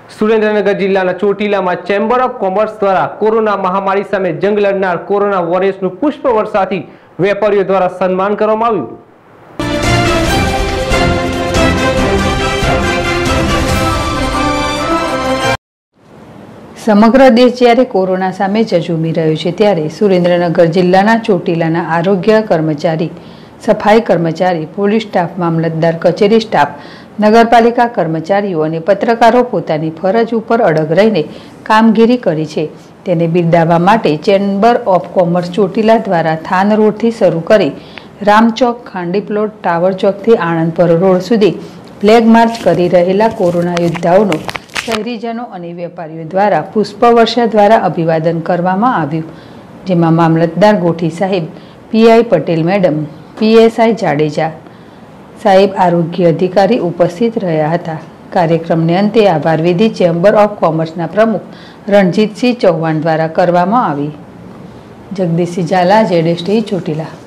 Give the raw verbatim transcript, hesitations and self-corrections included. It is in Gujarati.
સુરેન્દ્રનગર જિલ્લાના ચોટીલામાં ચેમ્બર ઓફ કોમર્સ દ્વારા કોરોના મહામારી સામે જંગ લડનાર કોરોના વોરિયર્સનું પુષ્પ વર્ષાથી વેપારીઓ દ્વારા સન્માન કરવામાં આવ્યું। સમગ્ર દેશ જ્યારે કોરોના સામે ઝઝૂમી રહ્યો છે ત્યારે સુરેન્દ્રનગર જિલ્લાના ચોટીલાના આરોગ્ય કર્મચારી, સફાઈ કર્મચારી, પોલીસ સ્ટાફ, મામલતદાર કચેરી સ્ટાફ, નગરપાલિકા કર્મચારીઓ અને પત્રકારો પોતાની ફરજ ઉપર અડગ રહીને કામગીરી કરી છે તેને બિરદાવવા માટે ચેમ્બર ઓફ કોમર્સ ચોટીલા દ્વારા થાન રોડથી શરૂ કરી રામચોક, ખાંડી પ્લોટ, ટાવર ચોકથી આણંદપર રોડ સુધી ફ્લેગ માર્ચ કરી રહેલા કોરોના યોદ્ધાઓનો શહેરીજનો અને વેપારીઓ દ્વારા પુષ્પવર્ષા દ્વારા અભિવાદન કરવામાં આવ્યું, જેમાં મામલતદાર ગોઠી સાહેબ, PI Patel madam, PSI Jadeja સાહેબ, આરોગ્ય અધિકારી ઉપસ્થિત રહ્યા હતા। કાર્યક્રમને અંતે આભાર વિધિ ચેમ્બર ઓફ કોમર્સના પ્રમુખ રણજીતસિંહ ચૌહાણ દ્વારા કરવામાં આવી। જગદીશસિંહ ઝાલા, જેડેશ ટીવી ચોટીલા।